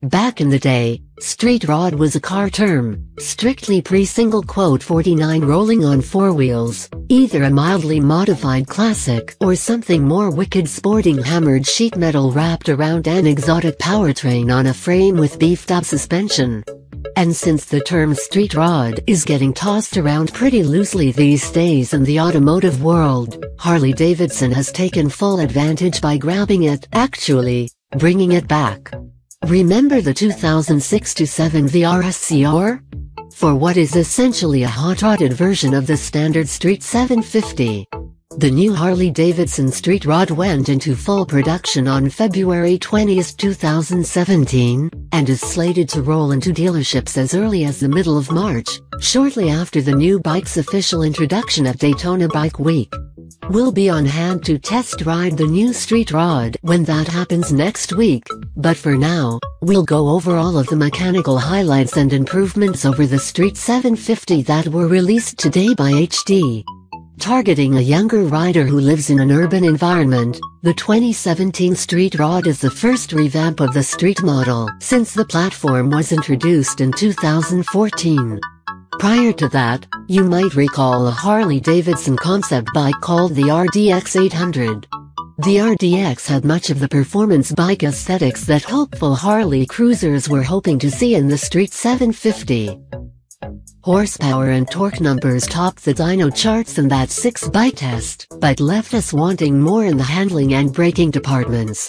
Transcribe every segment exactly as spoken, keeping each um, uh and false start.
Back in the day, street rod was a car term, strictly pre-single quote forty-nine rolling on four wheels, either a mildly modified classic or something more wicked sporting hammered sheet metal wrapped around an exotic powertrain on a frame with beefed-up suspension. And since the term street rod is getting tossed around pretty loosely these days in the automotive world, Harley-Davidson has taken full advantage by grabbing it, actually, bringing it back. Remember the two thousand six to seven V R S C R? For what is essentially a hot-rodded version of the standard Street seven fifty. The new Harley-Davidson Street Rod went into full production on February twentieth two thousand seventeen, and is slated to roll into dealerships as early as the middle of March, shortly after the new bike's official introduction at Daytona Bike Week. We'll be on hand to test ride the new Street Rod when that happens next week, but for now, we'll go over all of the mechanical highlights and improvements over the Street seven fifty that were released today by H D. Targeting a younger rider who lives in an urban environment, the twenty seventeen Street Rod is the first revamp of the street model since the platform was introduced in two thousand fourteen. Prior to that, you might recall a Harley-Davidson concept bike called the R D X eight hundred. The R D X had much of the performance bike aesthetics that hopeful Harley cruisers were hoping to see in the Street seven fifty. Horsepower and torque numbers topped the dyno charts in that six bike test, but left us wanting more in the handling and braking departments.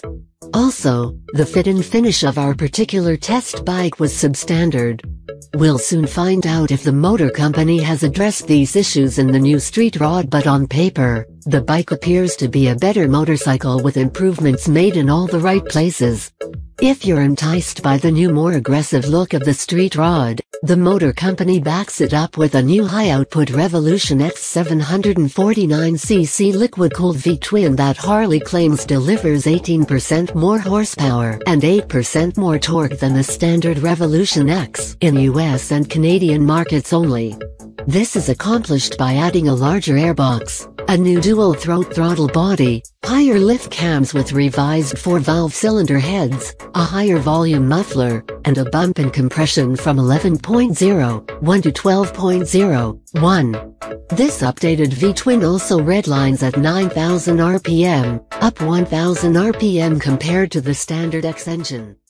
Also, the fit and finish of our particular test bike was substandard. We'll soon find out if the motor company has addressed these issues in the new Street Rod, but on paper, the bike appears to be a better motorcycle with improvements made in all the right places. If you're enticed by the new more aggressive look of the Street Rod, the motor company backs it up with a new high-output Revolution X seven forty-nine c c liquid-cooled V-twin that Harley claims delivers eighteen percent more horsepower and eight percent more torque than the standard Revolution X in U S and Canadian markets only. This is accomplished by adding a larger airbox, a new dual-throat throttle body, higher lift cams with revised four-valve cylinder heads, a higher volume muffler, and a bump in compression from eleven point oh one to twelve point oh one. This updated V-twin also redlines at nine thousand R P M, up one thousand R P M compared to the standard X engine.